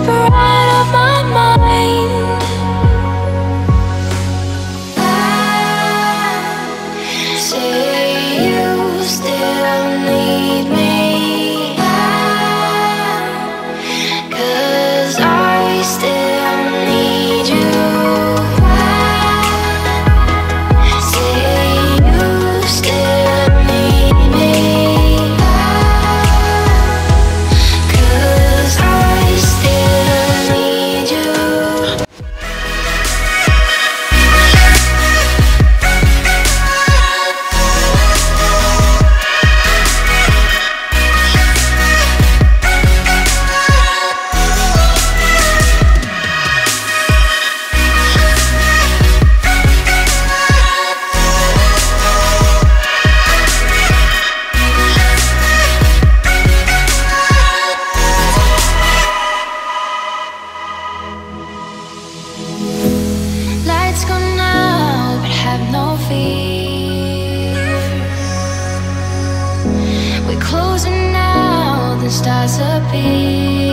never out of my mind. Say you still need me, 'cause I still need you. Say you still need me, 'cause I still need you. Lights gone out, but have no fear. We're closing now, the stars appear.